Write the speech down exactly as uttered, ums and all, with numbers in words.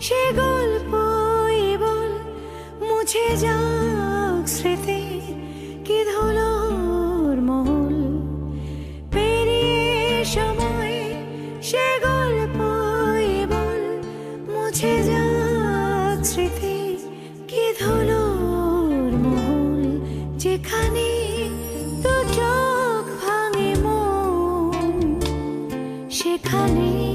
সে গল্পই বল মুছে যাক স্মৃতি কি ধুলোর মহল পেরিয়ে সময় সে গল্পই বল মুছে যাক স্মৃতি কি ধুলোর মহল যেখানে দু চোখ ভাঙে মন সেখানে